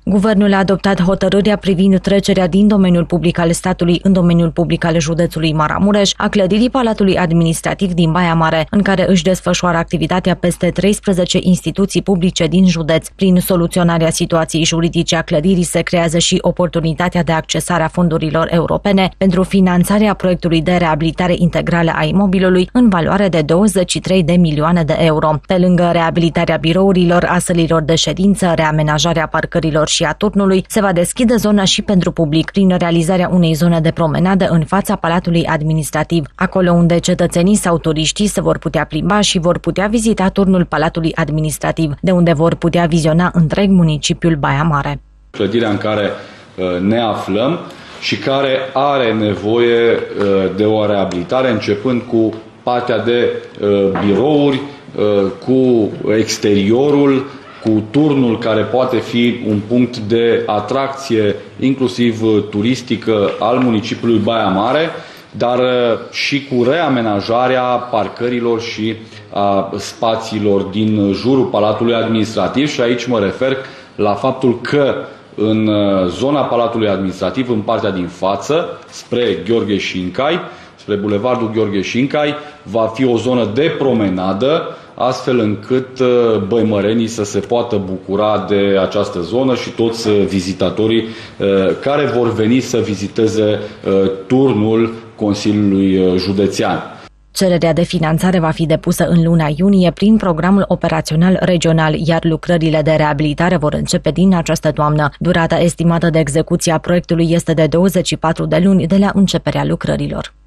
Guvernul a adoptat hotărârea privind trecerea din domeniul public al statului în domeniul public al județului Maramureș a clădirii Palatului Administrativ din Baia Mare, în care își desfășoară activitatea peste 13 instituții publice din județ. Prin soluționarea situației juridice a clădirii se creează și oportunitatea de accesare a fondurilor europene pentru finanțarea proiectului de reabilitare integrală a imobilului în valoare de 23 de milioane de euro. Pe lângă reabilitarea birourilor, a sălilor de ședință, reamenajarea parcărilor și a turnului, se va deschide zona și pentru public, prin realizarea unei zone de promenadă în fața Palatului Administrativ, acolo unde cetățenii sau turiștii se vor putea plimba și vor putea vizita turnul Palatului Administrativ, de unde vor putea viziona întreg municipiul Baia Mare. Clădirea în care ne aflăm și care are nevoie de o reabilitare, începând cu partea de birouri, cu exteriorul, cu turnul care poate fi un punct de atracție inclusiv turistică al municipiului Baia Mare, dar și cu reamenajarea parcărilor și a spațiilor din jurul Palatului Administrativ. Și aici mă refer la faptul că în zona Palatului Administrativ, în partea din față, spre Gheorghe Șincai, spre Bulevardul Gheorghe Șincai, va fi o zonă de promenadă, astfel încât băimărenii să se poată bucura de această zonă și toți vizitatorii care vor veni să viziteze turnul Consiliului Județean. Cererea de finanțare va fi depusă în luna iunie prin programul operațional regional, iar lucrările de reabilitare vor începe din această toamnă. Durata estimată de execuție a proiectului este de 24 de luni de la începerea lucrărilor.